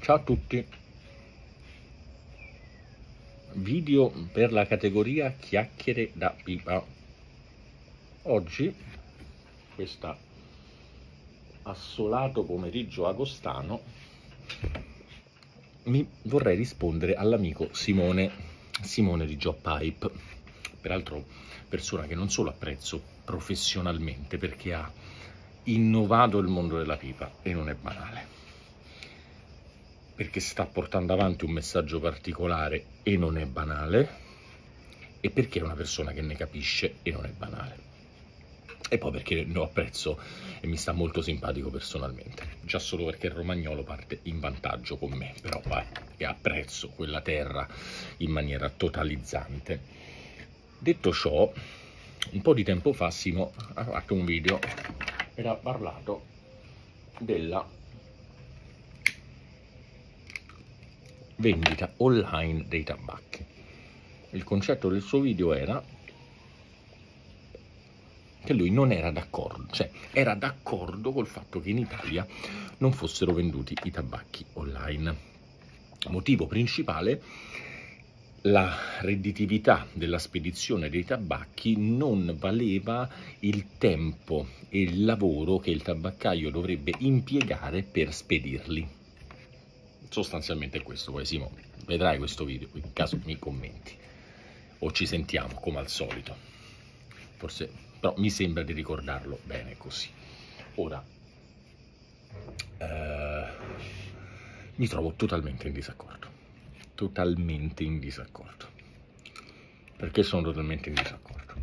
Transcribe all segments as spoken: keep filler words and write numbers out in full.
Ciao a tutti, video per la categoria chiacchiere da pipa. Oggi, questo assolato pomeriggio agostano, mi vorrei rispondere all'amico Simone, Simone di Job Pipe, peraltro persona che non solo apprezzo professionalmente perché ha innovato il mondo della pipa e non è banale, perché sta portando avanti un messaggio particolare e non è banale, e perché è una persona che ne capisce e non è banale, e poi perché lo apprezzo e mi sta molto simpatico personalmente, già solo perché il romagnolo parte in vantaggio con me, però vai, che apprezzo quella terra in maniera totalizzante. Detto ciò, un po' di tempo fa Simo ha fatto un video ed ha parlato della vendita online dei tabacchi. Il concetto del suo video era che lui non era d'accordo, cioè era d'accordo col fatto che in Italia non fossero venduti i tabacchi online. Motivo principale: la redditività della spedizione dei tabacchi non valeva il tempo e il lavoro che il tabaccaio dovrebbe impiegare per spedirli. Sostanzialmente è questo. Poi Simo, vedrai questo video, in caso mi commenti o ci sentiamo come al solito, forse, però mi sembra di ricordarlo bene così. Ora eh, mi trovo totalmente in disaccordo, totalmente in disaccordo. Perché sono totalmente in disaccordo?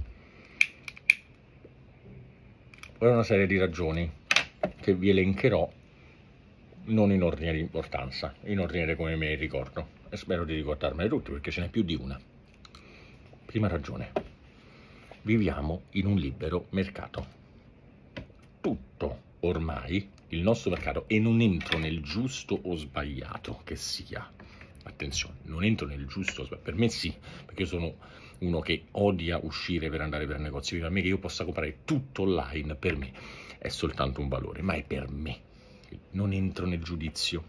Per una serie di ragioni che vi elencherò, non in ordine di importanza, in ordine come me ricordo, e spero di ricordarmene tutti perché ce n'è più di una. Prima ragione: viviamo in un libero mercato. Tutto ormai il nostro mercato, e non entro nel giusto o sbagliato che sia, attenzione, non entro nel giusto o sbagliato, per me sì, perché io sono uno che odia uscire per andare per negozi, per me che io possa comprare tutto online, per me è soltanto un valore, ma è per me. Non entro nel giudizio,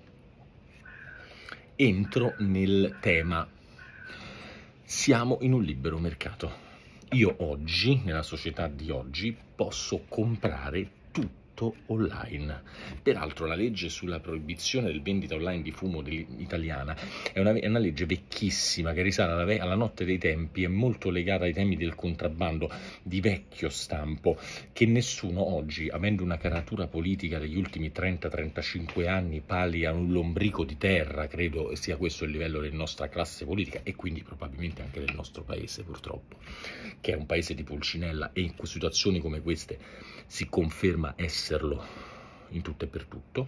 entro nel tema. Siamo in un libero mercato. Io oggi, nella società di oggi, posso comprare tutto online. Peraltro la legge sulla proibizione del vendita online di fumo italiana è una, è una legge vecchissima che risale alla, alla notte dei tempi, è molto legata ai temi del contrabbando di vecchio stampo, che nessuno oggi, avendo una caratura politica degli ultimi trenta trentacinque anni pali a un lombrico di terra, credo sia questo il livello della nostra classe politica e quindi probabilmente anche del nostro paese, purtroppo, che è un paese di Pulcinella e in situazioni come queste si conferma esserlo in tutto e per tutto.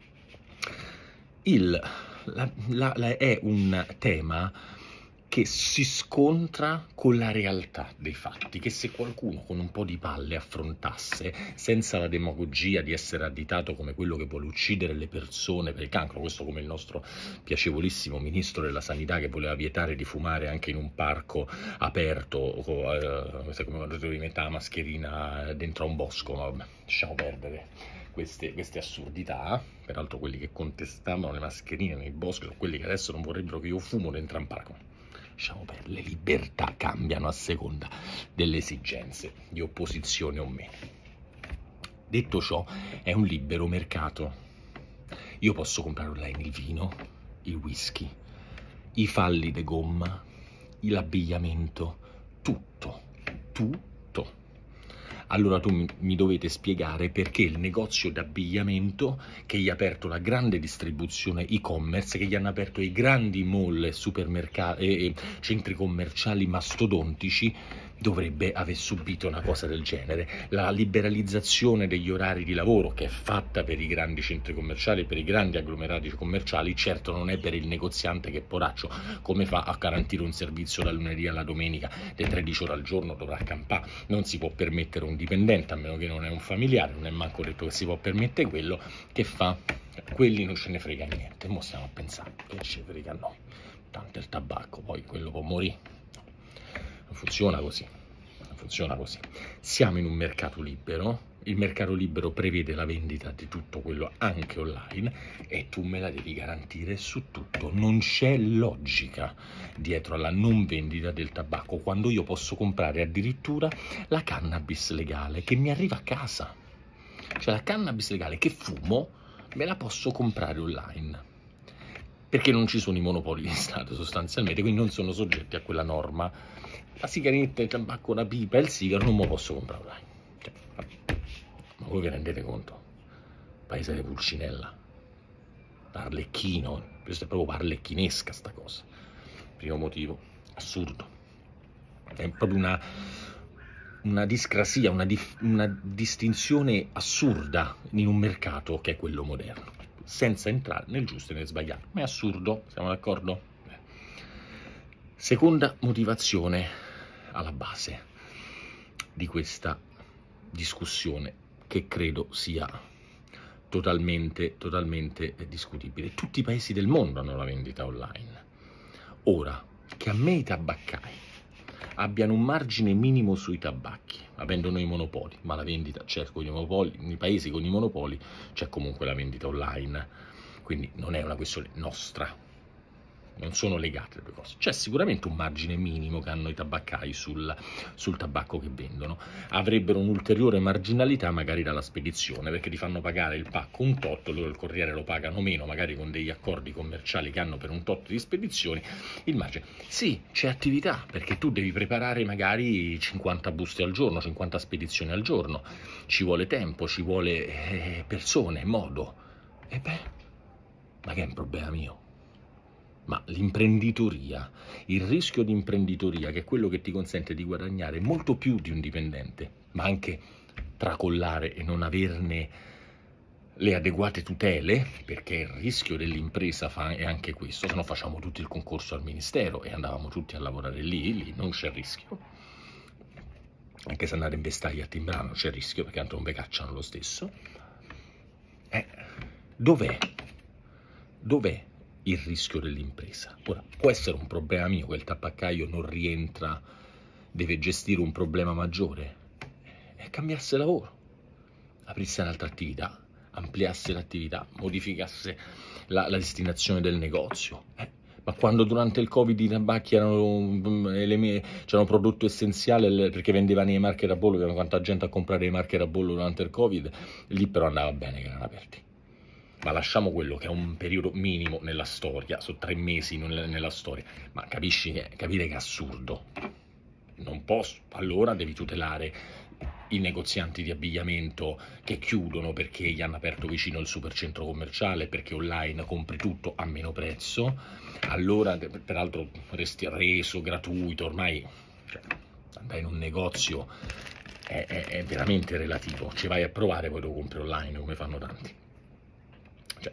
Il, la, la, la, è un tema che si scontra con la realtà dei fatti, che se qualcuno con un po' di palle affrontasse, senza la demagogia di essere additato come quello che vuole uccidere le persone per il cancro, questo come il nostro piacevolissimo ministro della sanità che voleva vietare di fumare anche in un parco aperto, eh, come quando devi mettere la mascherina dentro a un bosco, ma vabbè, lasciamo perdere queste, queste assurdità. Peraltro quelli che contestavano le mascherine nei boschi sono quelli che adesso non vorrebbero che io fumo dentro a un parco. Diciamo, per le libertà cambiano a seconda delle esigenze di opposizione o meno. Detto ciò, è un libero mercato. Io posso comprare online il vino, il whisky, i falli di gomma, l'abbigliamento, tutto, tutto. Allora tu mi dovete spiegare perché il negozio d'abbigliamento che gli ha aperto la grande distribuzione e-commerce, che gli hanno aperto i grandi mall, supermercati e centri commerciali mastodontici, dovrebbe aver subito una cosa del genere. La liberalizzazione degli orari di lavoro, che è fatta per i grandi centri commerciali, per i grandi agglomerati commerciali, certo non è per il negoziante che, poraccio, come fa a garantire un servizio dal lunedì alla domenica di tredici ore al giorno, dovrà campare. Non si può permettere un dipendente, a meno che non è un familiare, non è manco detto che si può permettere quello, che fa? Quelli non ce ne frega niente, mo stiamo a pensare, che ce ne frega no, tanto il tabacco, poi quello può morire. Non funziona così, non funziona così. Siamo in un mercato libero, il mercato libero prevede la vendita di tutto quello anche online e tu me la devi garantire su tutto. Non c'è logica dietro alla non vendita del tabacco quando io posso comprare addirittura la cannabis legale che mi arriva a casa. Cioè la cannabis legale che fumo me la posso comprare online perché non ci sono i monopoli di Stato sostanzialmente, quindi non sono soggetti a quella norma. La sigaretta, il tabacco, la pipa e il sigaro non me lo posso comprare online. Cioè, ma voi vi rendete conto? Paese di Pulcinella, Arlecchino, questo è proprio arlecchinesca sta cosa. Primo motivo, assurdo. È proprio una, una discrasia, una, dif, una distinzione assurda in un mercato che è quello moderno, senza entrare nel giusto e nel sbagliato. Ma è assurdo, siamo d'accordo? Seconda motivazione alla base di questa discussione, che credo sia totalmente, totalmente discutibile. Tutti i paesi del mondo hanno la vendita online. Ora, che a me i tabaccai abbiano un margine minimo sui tabacchi, avendo noi monopoli, ma la vendita c'è con i monopoli, nei paesi con i monopoli c'è comunque la vendita online, quindi non è una questione nostra. Non sono legate le due cose. C'è sicuramente un margine minimo che hanno i tabaccai sul, sul tabacco che vendono. Avrebbero un'ulteriore marginalità magari dalla spedizione, perché ti fanno pagare il pacco un tot, loro il corriere lo pagano meno, magari con degli accordi commerciali che hanno per un tot di spedizioni. Il margine. Sì, c'è attività, perché tu devi preparare magari cinquanta buste al giorno, cinquanta spedizioni al giorno. Ci vuole tempo, ci vuole eh, persone, modo. E beh, ma che è un problema mio? Ma l'imprenditoria, il rischio di imprenditoria, che è quello che ti consente di guadagnare molto più di un dipendente, ma anche tracollare e non averne le adeguate tutele, perché il rischio dell'impresa è anche questo, se no facciamo tutti il concorso al ministero e andavamo tutti a lavorare lì, lì non c'è rischio. Anche se andare in vestaglia a Timbrano c'è rischio, perché tanto non ve cacciano lo stesso. Eh, dov'è? Dov'è il rischio dell'impresa? Ora, può essere un problema mio che il tabaccaio non rientra, deve gestire un problema maggiore, e cambiasse lavoro, aprisse un'altra attività, ampliasse l'attività, modificasse la, la destinazione del negozio. Eh, ma quando durante il Covid i tabacchi erano, c'erano prodotto essenziale perché vendevano i marche da bollo, avevano quanta gente a comprare i marche da bollo durante il Covid, lì però andava bene che erano aperti. Ma lasciamo quello che è un periodo minimo nella storia, sono tre mesi nella storia, ma capisci che, capire che è assurdo. Non posso, allora devi tutelare i negozianti di abbigliamento che chiudono perché gli hanno aperto vicino il supercentro commerciale, perché online compri tutto a meno prezzo, allora peraltro resti reso, gratuito, ormai cioè, andare in un negozio è, è, è veramente relativo, ci vai a provare poi lo compri online come fanno tanti. Cioè,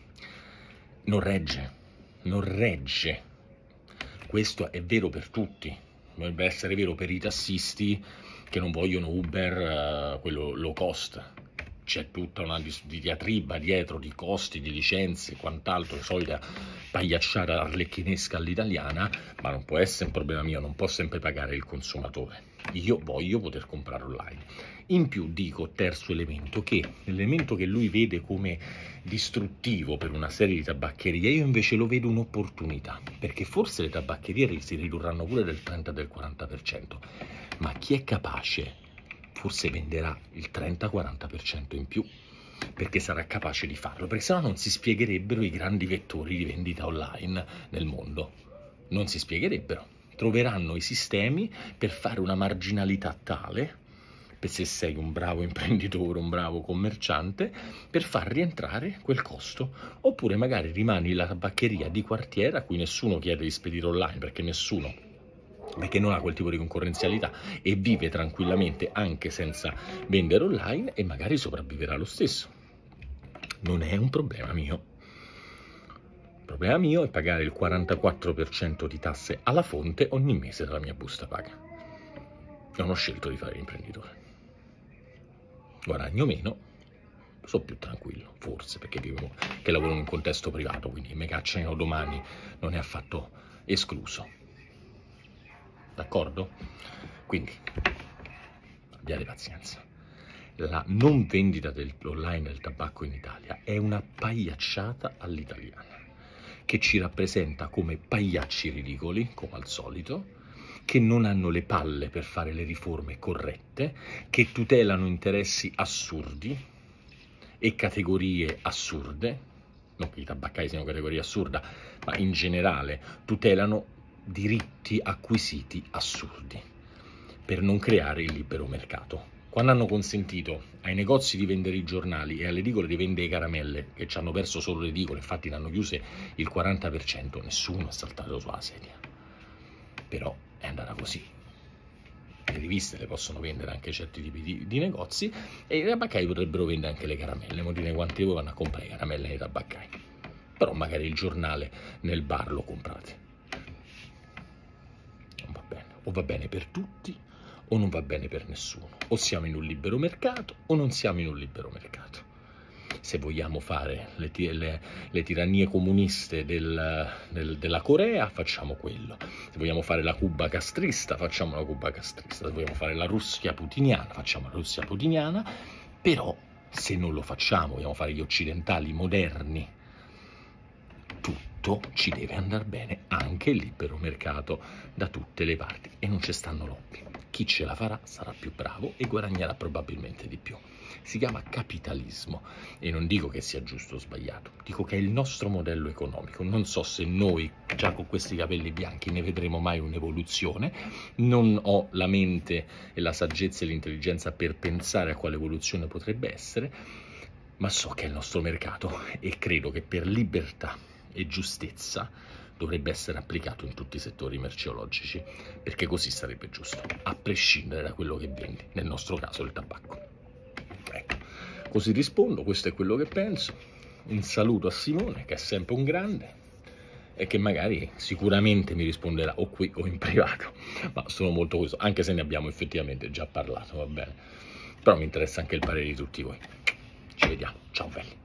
non regge, non regge. Questo è vero per tutti, dovrebbe essere vero per i tassisti che non vogliono Uber, uh, quello low cost. C'è tutta una diatriba dietro di costi, di licenze e quant'altro, solita pagliacciata arlecchinesca all'italiana, ma non può essere un problema mio, non può sempre pagare il consumatore. Io voglio poter comprare online. In più dico, terzo elemento, che l'elemento che lui vede come distruttivo per una serie di tabaccherie, io invece lo vedo un'opportunità, perché forse le tabaccherie si ridurranno pure del trenta del quaranta per cento, ma chi è capace forse venderà il trenta quaranta per cento in più, perché sarà capace di farlo, perché sennò non si spiegherebbero i grandi vettori di vendita online nel mondo, non si spiegherebbero. Troveranno i sistemi per fare una marginalità tale, per se sei un bravo imprenditore, un bravo commerciante, per far rientrare quel costo. Oppure magari rimani la tabaccheria di quartiere a cui nessuno chiede di spedire online, perché nessuno, perché non ha quel tipo di concorrenzialità e vive tranquillamente anche senza vendere online e magari sopravviverà lo stesso. Non è un problema mio. Il problema mio è pagare il quarantaquattro per cento di tasse alla fonte ogni mese dalla mia busta paga. Non ho scelto di fare l'imprenditore. Guadagno meno, sono più tranquillo, forse, perché vivo, che lavoro in un contesto privato, quindi me cacciano domani non è affatto escluso. D'accordo? Quindi abbiate pazienza. la non vendita del, online del tabacco in Italia è una pagliacciata all'italiana, che ci rappresenta come pagliacci ridicoli, come al solito, che non hanno le palle per fare le riforme corrette, che tutelano interessi assurdi e categorie assurde, non che i tabaccai siano categorie assurda, ma in generale tutelano diritti acquisiti assurdi per non creare il libero mercato. Quando hanno consentito ai negozi di vendere i giornali e alle edicole di vendere le caramelle, che ci hanno perso solo le edicole, infatti ne hanno chiuse il quaranta per cento, nessuno è saltato sulla sedia. Però è andata così. Le riviste le possono vendere anche certi tipi di, di negozi e i tabaccai potrebbero vendere anche le caramelle. Ma dire quanti voi vanno a comprare le caramelle nei tabaccai? Però magari il giornale nel bar lo comprate. Non va bene. O va bene per tutti o non va bene per nessuno. O siamo in un libero mercato o non siamo in un libero mercato. Se vogliamo fare le, le, le tirannie comuniste del, del, della Corea, facciamo quello. Se vogliamo fare la Cuba castrista, facciamo la Cuba castrista. Se vogliamo fare la Russia putiniana, facciamo la Russia putiniana. Però, se non lo facciamo, vogliamo fare gli occidentali moderni, tutto ci deve andare bene, anche il libero mercato da tutte le parti. E non ci stanno lobby. Chi ce la farà sarà più bravo e guadagnerà probabilmente di più. Si chiama capitalismo e non dico che sia giusto o sbagliato, dico che è il nostro modello economico. Non so se noi, già con questi capelli bianchi, ne vedremo mai un'evoluzione, non ho la mente e la saggezza e l'intelligenza per pensare a quale evoluzione potrebbe essere, ma so che è il nostro mercato e credo che per libertà e giustezza dovrebbe essere applicato in tutti i settori merceologici, perché così sarebbe giusto, a prescindere da quello che vendi, nel nostro caso il tabacco. Ecco, così rispondo, questo è quello che penso. Un saluto a Simone, che è sempre un grande, e che magari sicuramente mi risponderà o qui o in privato, ma sono molto curioso, anche se ne abbiamo effettivamente già parlato, va bene? Però mi interessa anche il parere di tutti voi. Ci vediamo, ciao belli.